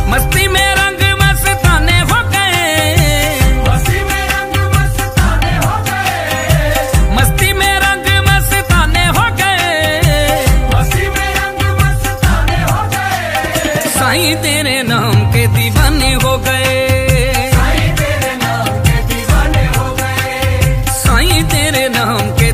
मस्ती में रंग मस्ताने हो गए, मस्ती में रंग मस्ताने हो गए, मस्ती में रंग मस्ताने हो गए, मस्ती में रंग मस्ताने हो गए। साईं तेरे नाम के दीवाने हो गए, साईं तेरे नाम के दीवाने हो गए, साईं तेरे नाम के